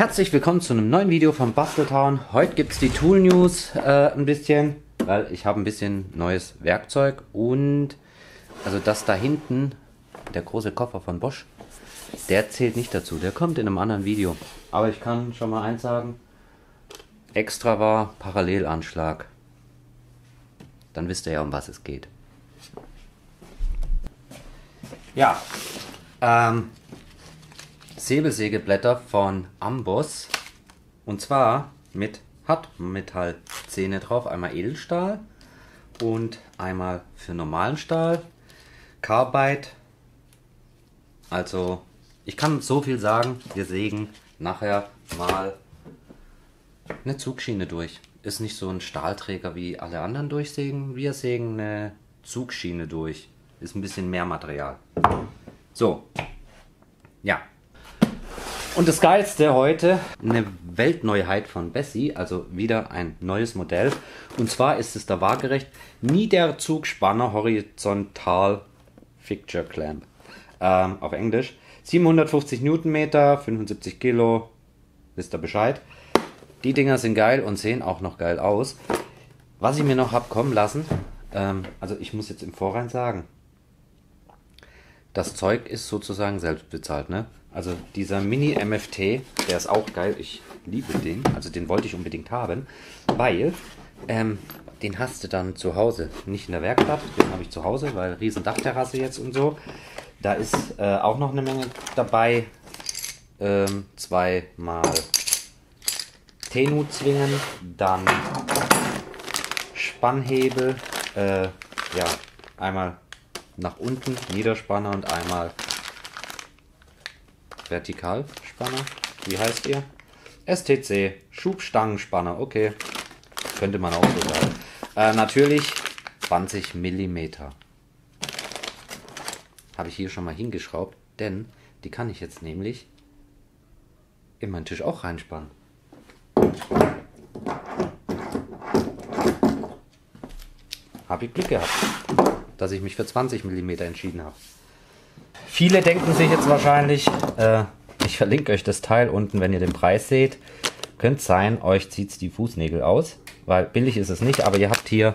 Herzlich willkommen zu einem neuen Video von Basteltown. Heute gibt es die Tool News ein bisschen, weil ich habe ein bisschen neues Werkzeug und also das da hinten, der große Koffer von Bosch, der zählt nicht dazu, der kommt in einem anderen Video. Aber ich kann schon mal eins sagen, extra war Parallelanschlag. Dann wisst ihr ja, um was es geht. Ja, Säbelsägeblätter von Amboss und zwar mit Hartmetallzähne drauf, einmal Edelstahl und einmal für normalen Stahl, Carbide. Also ich kann so viel sagen, wir sägen nachher mal eine Zugschiene durch. Ist nicht so ein Stahlträger wie alle anderen durchsägen, wir sägen eine Zugschiene durch. Ist ein bisschen mehr Material. So, ja. Und das Geilste heute, eine Weltneuheit von Bessey, also wieder ein neues Modell. Und zwar ist es der waagerecht Niederzugspanner Horizontal Fixture Clamp. Auf Englisch. 750 Newtonmeter, 75 Kilo, wisst ihr Bescheid. Die Dinger sind geil und sehen auch noch geil aus. Was ich mir noch habe kommen lassen, also ich muss jetzt im Vorrein sagen, das Zeug ist sozusagen selbst bezahlt, ne? Also dieser Mini MFT, der ist auch geil, ich liebe den, also den wollte ich unbedingt haben, weil den hast du dann zu Hause, nicht in der Werkstatt, den habe ich zu Hause, weil riesen Dachterrasse jetzt und so. Da ist auch noch eine Menge dabei, zweimal Tenuzwingen, dann Spannhebel, ja, einmal nach unten Niederspanner und einmal Vertikalspanner. Wie heißt ihr? STC, Schubstangenspanner, okay. Könnte man auch so sagen. Natürlich 20 mm. Habe ich hier schon mal hingeschraubt, denn die kann ich jetzt nämlich in meinen Tisch auch reinspannen. Habe ich Glück gehabt, dass ich mich für 20 mm entschieden habe. Viele denken sich jetzt wahrscheinlich, ich verlinke euch das Teil unten, wenn ihr den Preis seht. Könnte sein, euch zieht es die Fußnägel aus, weil billig ist es nicht, aber ihr habt hier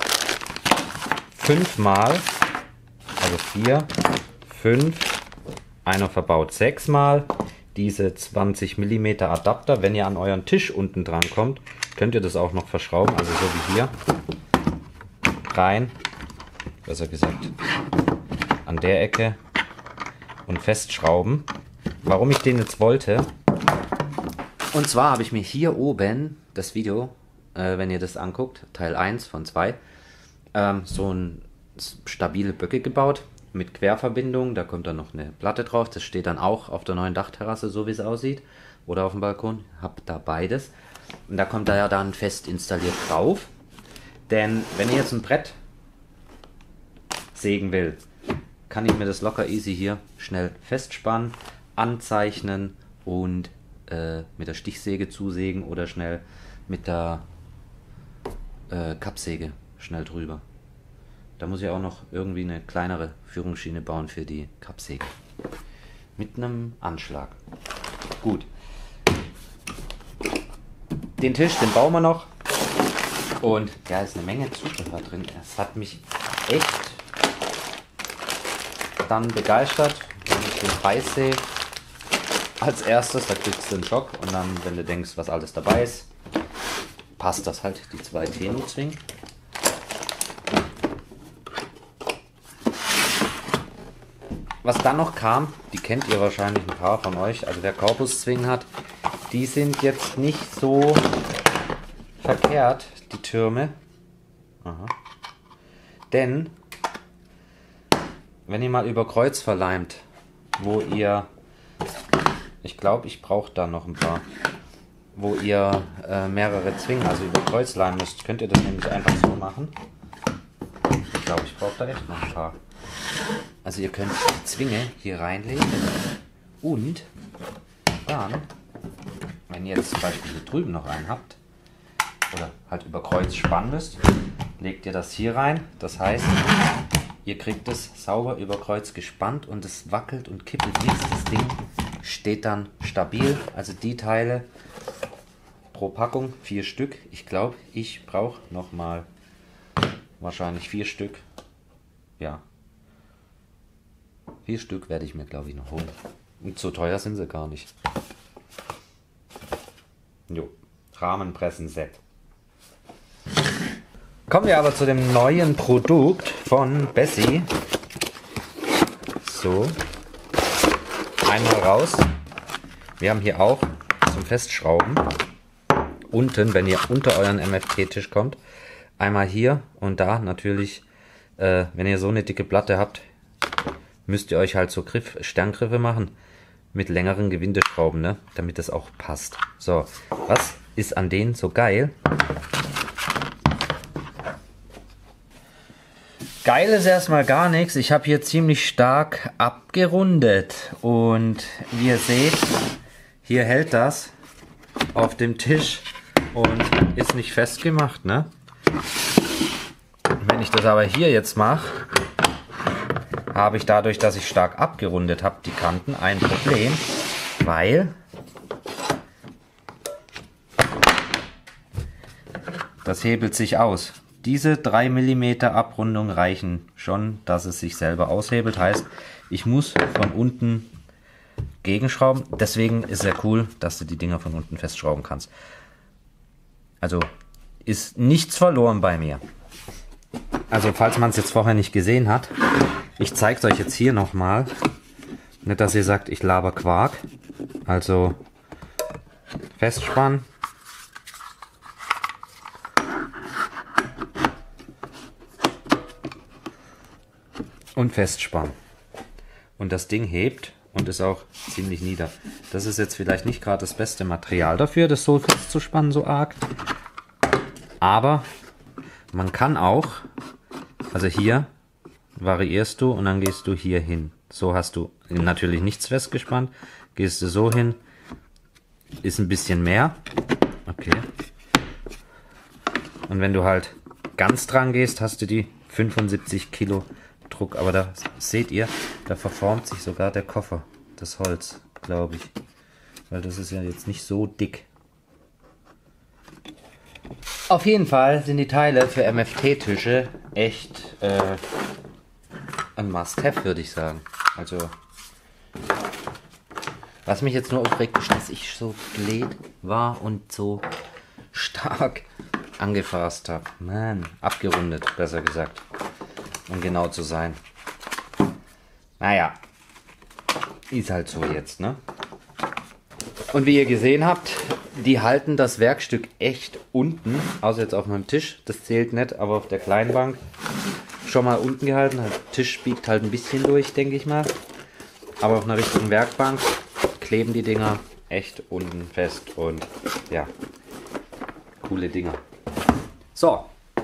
5 mal, also 4, 5, einer verbaut 6 mal, diese 20 mm Adapter. Wenn ihr an euren Tisch unten dran kommt, könnt ihr das auch noch verschrauben, also so wie hier, rein, besser gesagt, an der Ecke und festschrauben. Warum ich den jetzt wollte, und zwar habe ich mir hier oben das Video, wenn ihr das anguckt, Teil 1 von 2, so ein stabile Böcke gebaut mit Querverbindung. Da kommt dann noch eine Platte drauf, das steht dann auch auf der neuen Dachterrasse, so wie es aussieht, oder auf dem Balkon, habt da beides. Und da kommt da ja dann fest installiert drauf, denn wenn ihr jetzt ein Brett sägen will, kann ich mir das locker easy hier schnell festspannen, anzeichnen und mit der Stichsäge zusägen oder schnell mit der Kappsäge schnell drüber. Da muss ich auch noch irgendwie eine kleinere Führungsschiene bauen für die Kappsäge. Mit einem Anschlag. Gut. Den Tisch, den bauen wir noch. Und da ist eine Menge Zubehör drin. Es hat mich echt dann begeistert, wenn ich den Preis sehe. Als erstes, da kriegst du einen Schock und dann, wenn du denkst, was alles dabei ist, passt das halt, die 2 Tenuzwingen. Was dann noch kam, die kennt ihr wahrscheinlich ein paar von euch, also wer Korpuszwingen hat, die sind jetzt nicht so verkehrt, die Türme. Aha. Denn wenn ihr mal über Kreuz verleimt, wo ihr, ich glaube, ich brauche da noch ein paar, wo ihr mehrere Zwingen, also über Kreuz leimen müsst, könnt ihr das nämlich einfach so machen. Ich glaube, ich brauche da echt noch ein paar. Also ihr könnt die Zwinge hier reinlegen und dann, wenn ihr jetzt zum Beispiel hier drüben noch einen habt, oder halt über Kreuz spannen müsst, legt ihr das hier rein. Das heißt, ihr kriegt es sauber über Kreuz gespannt und es wackelt und kippelt nichts. Das Ding steht dann stabil. Also die Teile pro Packung 4 Stück. Ich glaube, ich brauche nochmal wahrscheinlich 4 Stück. Ja. 4 Stück werde ich mir, glaube ich, noch holen. Und so teuer sind sie gar nicht. Jo. Rahmenpressen-Set. Kommen wir aber zu dem neuen Produkt von Bessey. So. Einmal raus. Wir haben hier auch zum Festschrauben. Unten, wenn ihr unter euren MFT-Tisch kommt. Einmal hier und da natürlich, wenn ihr so eine dicke Platte habt, müsst ihr euch halt so Sterngriffe machen. Mit längeren Gewindeschrauben, ne? Damit das auch passt. So, was ist an denen so geil? Geil ist erstmal gar nichts. Ich habe hier ziemlich stark abgerundet. Und wie ihr seht, hier hält das auf dem Tisch und ist nicht festgemacht, ne? Wenn ich das aber hier jetzt mache, habe ich dadurch, dass ich stark abgerundet habe, die Kanten, ein Problem, weil das hebelt sich aus. Diese 3 mm Abrundung reichen schon, dass es sich selber aushebelt. Heißt, ich muss von unten gegenschrauben. Deswegen ist es sehr cool, dass du die Dinger von unten festschrauben kannst. Also ist nichts verloren bei mir. Also falls man es jetzt vorher nicht gesehen hat, ich zeige es euch jetzt hier nochmal. Nicht, dass ihr sagt, ich laber Quark. Also festspannen. Und festspannen. Und das Ding hebt und ist auch ziemlich nieder. Das ist jetzt vielleicht nicht gerade das beste Material dafür, das so festzuspannen, so arg. Aber man kann auch, also hier variierst du und dann gehst du hier hin. So hast du natürlich nichts festgespannt. Gehst du so hin, ist ein bisschen mehr. Okay. Und wenn du halt ganz dran gehst, hast du die 75 Kilo Druck. Aber da seht ihr, da verformt sich sogar der Koffer, das Holz, glaube ich. Weil das ist ja jetzt nicht so dick. Auf jeden Fall sind die Teile für MFT-Tische echt ein Must-Have, würde ich sagen. Also, was mich jetzt nur aufregt, ist, dass ich so blöd war und so stark angefasst habe. Mann, abgerundet, besser gesagt. Um genau zu sein. Naja, ist halt so jetzt, ne? Und wie ihr gesehen habt, die halten das Werkstück echt unten, außer jetzt auf meinem Tisch, das zählt nicht, aber auf der kleinen Bank schon mal unten gehalten. Der Tisch biegt halt ein bisschen durch, denke ich mal. Aber auf einer richtigen Werkbank kleben die Dinger echt unten fest und ja, coole Dinger. So.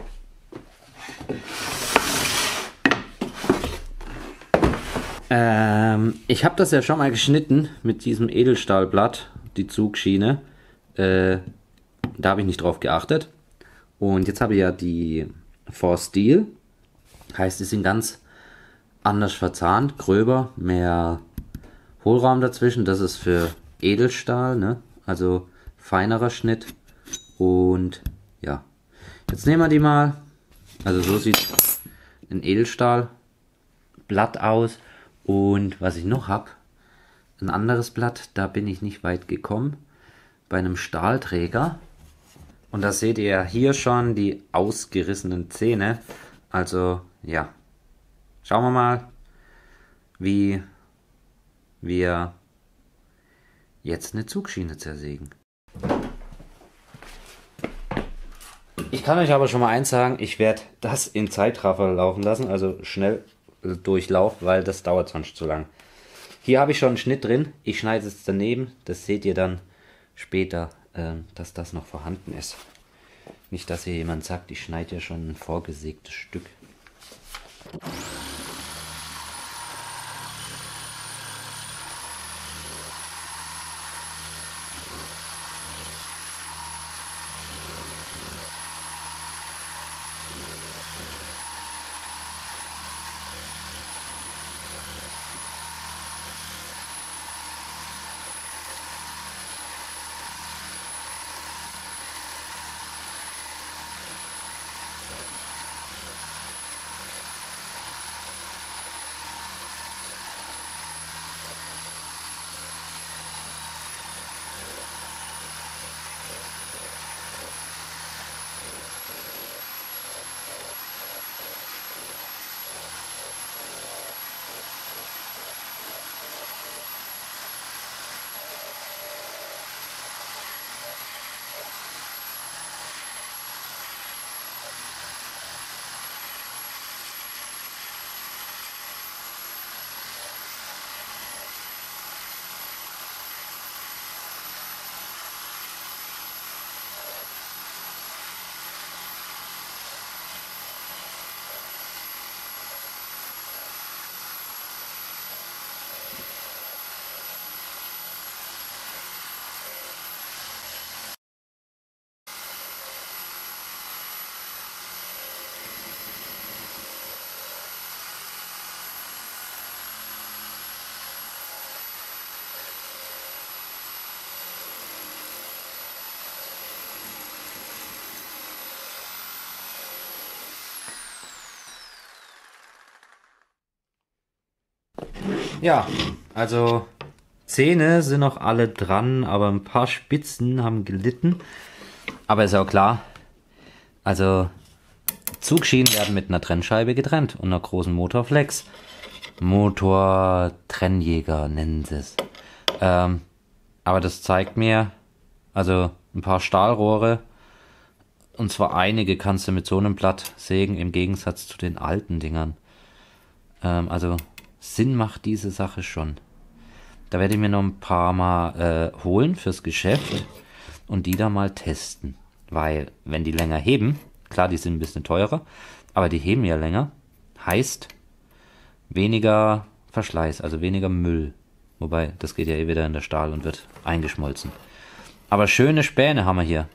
Ich habe das ja schon mal geschnitten mit diesem Edelstahlblatt, die Zugschiene. Da habe ich nicht drauf geachtet. Und jetzt habe ich ja die Force Steel. Heißt, die sind ganz anders verzahnt, gröber, mehr Hohlraum dazwischen. Das ist für Edelstahl, ne? Also feinerer Schnitt. Und ja, jetzt nehmen wir die mal. Also so sieht ein Edelstahlblatt aus. Und was ich noch habe, ein anderes Blatt, da bin ich nicht weit gekommen, bei einem Stahlträger. Und da seht ihr hier schon die ausgerissenen Zähne. Also ja, schauen wir mal, wie wir jetzt eine Zugschiene zersägen. Ich kann euch aber schon mal eins sagen, ich werde das in Zeitraffer laufen lassen, also schnell Durchlauf, weil das dauert sonst zu lang. Hier habe ich schon einen Schnitt drin, ich schneide es daneben, das seht ihr dann später, dass das noch vorhanden ist. Nicht, dass hier jemand sagt, ich schneide ja schon ein vorgesägtes Stück. Ja, also Zähne sind noch alle dran, aber ein paar Spitzen haben gelitten. Aber ist ja auch klar, also Zugschienen werden mit einer Trennscheibe getrennt und einer großen Motorflex. Motortrennjäger nennen sie es. Aber das zeigt mir, also ein paar Stahlrohre, und zwar einige kannst du mit so einem Blatt sägen, im Gegensatz zu den alten Dingern. Also Sinn macht diese Sache schon. Da werde ich mir noch ein paar Mal holen fürs Geschäft und die da mal testen. Weil, wenn die länger heben, klar, die sind ein bisschen teurer, aber die heben ja länger, heißt weniger Verschleiß, also weniger Müll. Wobei, das geht ja eh wieder in der Stahl und wird eingeschmolzen. Aber schöne Späne haben wir hier.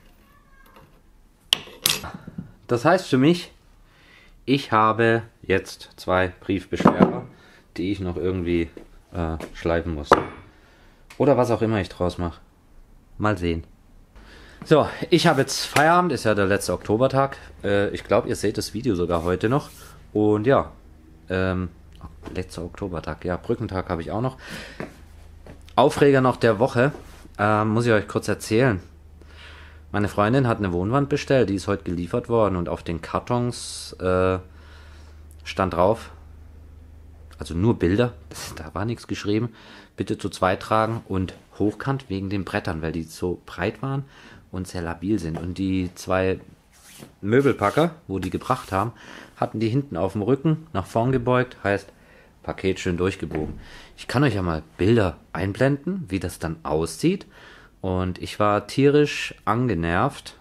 Das heißt für mich, ich habe jetzt 2 Briefbeschwerer, die ich noch irgendwie schleifen muss. Oder was auch immer ich draus mache. Mal sehen. So, ich habe jetzt Feierabend, ist ja der letzte Oktobertag. Ich glaube, ihr seht das Video sogar heute noch. Und ja, letzter Oktobertag, ja, Brückentag habe ich auch noch. Aufreger noch der Woche, muss ich euch kurz erzählen. Meine Freundin hat eine Wohnwand bestellt, die ist heute geliefert worden und auf den Kartons stand drauf, also nur Bilder, da war nichts geschrieben, bitte zu zweit tragen und hochkant wegen den Brettern, weil die so breit waren und sehr labil sind. Und die 2 Möbelpacker, wo die gebracht haben, hatten die hinten auf dem Rücken nach vorn gebeugt, heißt Paket schön durchgebogen. Ich kann euch ja mal Bilder einblenden, wie das dann aussieht. Und ich war tierisch angenervt,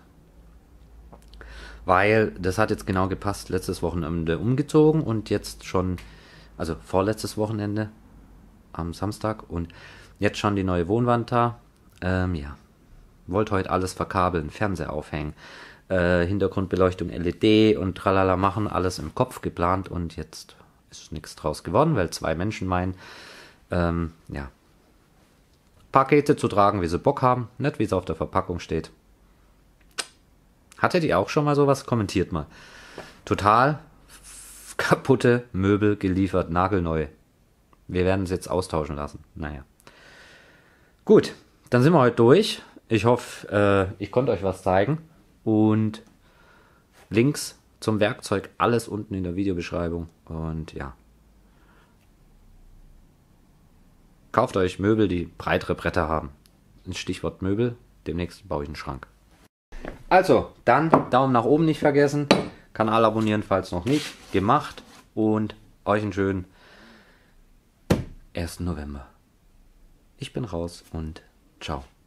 weil das hat jetzt genau gepasst. Letztes Wochenende umgezogen und jetzt schon, also vorletztes Wochenende am Samstag und jetzt schon die neue Wohnwand da. Ja, wollte heute alles verkabeln, Fernseher aufhängen, Hintergrundbeleuchtung LED und tralala machen, alles im Kopf geplant und jetzt ist nichts draus geworden, weil 2 Menschen meinen, ja, Pakete zu tragen, wie sie Bock haben, nicht wie es auf der Verpackung steht. Hattet ihr auch schon mal sowas? Kommentiert mal. Total kaputte Möbel geliefert, nagelneu. Wir werden es jetzt austauschen lassen. Naja. Gut, dann sind wir heute durch. Ich hoffe, ich konnte euch was zeigen. Und Links zum Werkzeug, alles unten in der Videobeschreibung. Und ja. Kauft euch Möbel, die breitere Bretter haben. Ein Stichwort Möbel, demnächst baue ich einen Schrank. Also, dann Daumen nach oben nicht vergessen. Kanal abonnieren, falls noch nicht. Gemacht. Und euch einen schönen 1. November. Ich bin raus und ciao.